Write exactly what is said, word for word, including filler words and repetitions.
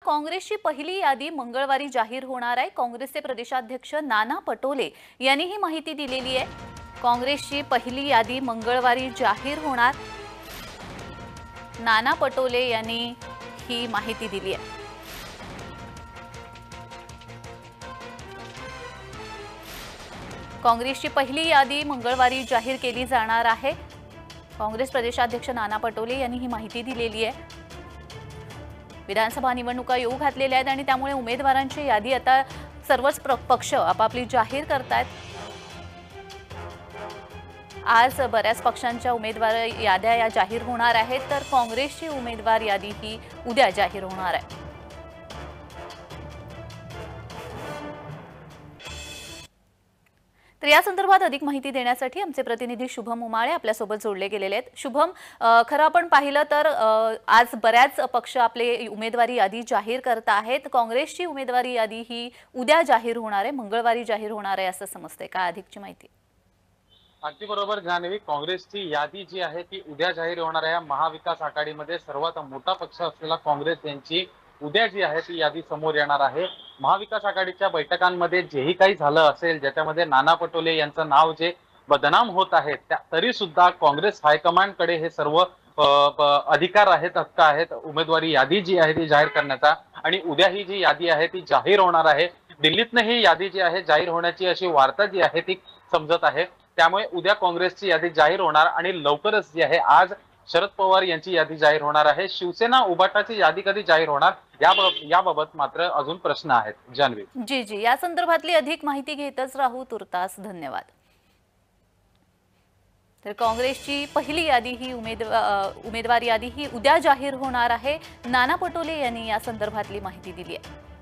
काँग्रेसची पहिली यादी मंगळवारी जाहीर होणार आहे। काँग्रेसचे प्रदेशाध्यक्ष नाना पटोले यांनी ही माहिती दिलेली आहे। काँग्रेसची पहिली यादी मंगळवारी जाहीर होणार, नाना पटोले यांनी ही माहिती दिली आहे। काँग्रेसची पहिली यादी मंगळवारी जाहीर केली जाणार आहे। काँग्रेस प्रदेशाध्यक्ष नाना पटोले यांनी ही माहिती दिलेली आहे। विधानसभा निवडणुका येऊ घातलेल्या आहेत आणि त्यामुळे उमेदवारांची यादी आता सर्वच पक्ष आपापली जाहीर करतात। आज बऱ्याच पक्षांच्या उमेदवार याद्या या जाहीर होणार आहेत, तर काँग्रेसची उमेदवार यादी ही उद्या जाहीर होणार आहे। तर या संदर्भात अधिक माहिती देण्यासाठी आमचे प्रतिनिधी शुभम उमाळे आपल्या सोबत जोडले गेलेले आहेत। शुभम, खरं आपण पाहिलं तर आज बऱ्याच पक्ष आपले उमेदवारी यादी जाहीर करत आहेत। काँग्रेसची उमेदवारी यादी ही उद्या जाहीर होणार आहे, मंगळवारी जाहीर होणार आहे असं समजते, काय अधिकची माहिती? अगदी बरोबर जान्हवी, काँग्रेसची यादी जी आहे ती उद्या जाहीर होणार आहे। महाविकास आघाडीमध्ये सर्वात मोठा पक्ष असलेला काँग्रेस यांची उद्या जी आहे ती यादी समोर येणार आहे। महाविकास आघाडीच्या बैठकांमध्ये जेही काही झालं असेल, ज्याच्यामध्ये नाना पटोले यांचं नाव जे बदनाम होत आहे, त्या तरी सुद्धा काँग्रेस हायकमांडकडे हे सर्व अधिकार आहेत, हक्क आहेत उमेदवारी यादी जी आहे ती जाहीर करण्याचा। आणि उद्या ही जी यादी आहे ती जाहीर होणार आहे। दिल्लीतनं ही यादी जी आहे जाहीर होण्याची अशी वार्ता जी आहे ती समजत आहे। त्यामुळे उद्या काँग्रेसची यादी जाहीर होणार आणि लवकरच जी आहे आज शरद पवार यांची यादी जाहीर होणार आहे। शिवसेना उभाटाची यादी कधी जाहीर होणार याबाबत मात्र अजून प्रश्न आहेत जान्हवी। जी जी या संदर्भातली अधिक माहिती घेतच राहू, तुर्तास धन्यवाद। तर काँग्रेसची पहिली यादी ही उमेदवार उमेदवार यादी ही उद्या जाहीर होणार आहे। नाना पटोले यांनी या संदर्भातली माहिती दिली आहे।